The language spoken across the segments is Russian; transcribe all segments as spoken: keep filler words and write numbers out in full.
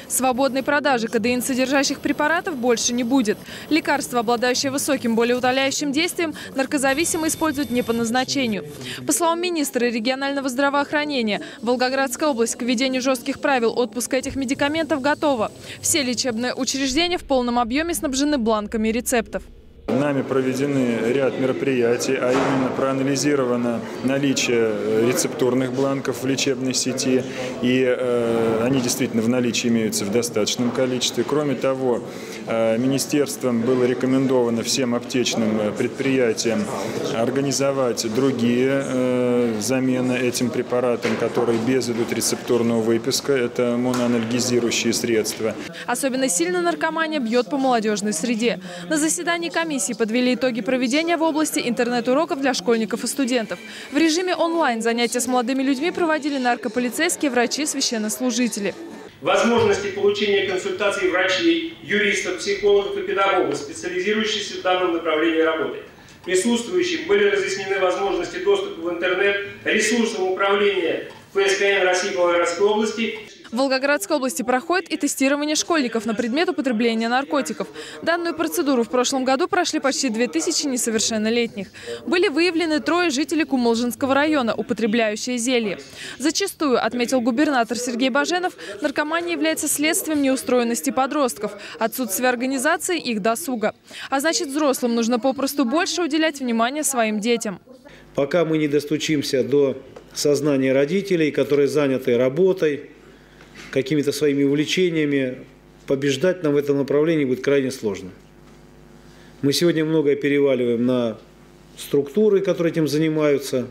Свободной продажи кодеин содержащих препаратов больше не будет. Лекарства, обладающие высоким болеутоляющим действием, наркозависимые используют не по назначению. По словам министра регионального здравоохранения, Волгоградская область к введению жестких правил отпуска этих медикаментов готова. Все лечебные учреждения в полном объеме снабжены бланками рецептов. Нами проведены ряд мероприятий, а именно проанализировано наличие рецептурных бланков в лечебной сети, и э, они действительно в наличии имеются в достаточном количестве. Кроме того, э, министерством было рекомендовано всем аптечным предприятиям организовать другие э, замены этим препаратам, которые без идут рецептурного выписка. Это моноанальгезирующие средства. Особенно сильно наркомания бьет по молодежной среде. На заседании комиссии подвели итоги проведения в области интернет-уроков для школьников и студентов. В режиме онлайн занятия с молодыми людьми проводили наркополицейские, врачи, священнослужители. Возможности получения консультаций врачей, юристов, психологов и педагогов, специализирующихся в данном направлении работы. Присутствующим были разъяснены возможности доступа в интернет, ресурсам управления ФСКН России по Волгоградской области. В Волгоградской области проходит и тестирование школьников на предмет употребления наркотиков. Данную процедуру в прошлом году прошли почти две тысячи несовершеннолетних. Были выявлены трое жителей Кумолжинского района, употребляющие зелье. Зачастую, отметил губернатор Сергей Баженов, наркомания является следствием неустроенности подростков, отсутствия организации их досуга. А значит, взрослым нужно попросту больше уделять внимание своим детям. Пока мы не достучимся до сознания родителей, которые заняты работой, какими-то своими увлечениями, побеждать нам в этом направлении будет крайне сложно. Мы сегодня многое переваливаем на структуры, которые этим занимаются,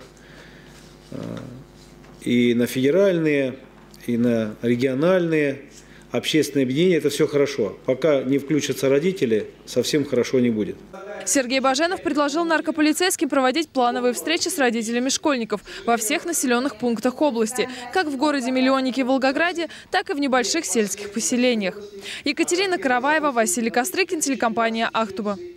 и на федеральные, и на региональные, общественные объединения. Это все хорошо. Пока не включатся родители, совсем хорошо не будет. Сергей Баженов предложил наркополицейским проводить плановые встречи с родителями школьников во всех населенных пунктах области, как в городе-миллионнике Волгограде, так и в небольших сельских поселениях. Екатерина Караваева, Василий Кострыкин, телекомпания «Ахтуба».